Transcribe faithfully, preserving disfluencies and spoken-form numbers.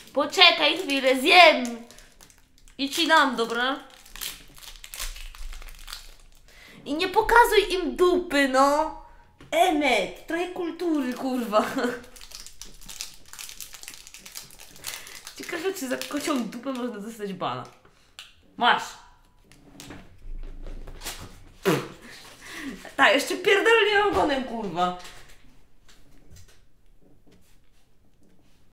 Poczekaj chwilę, zjem! I ci dam, dobra? I nie pokazuj im dupy, no! Emek, trochę kultury, kurwa. Ciekawe, czy za kocią dupę można dostać bana. Masz! Tak, jeszcze pierdolnie ogonem, kurwa.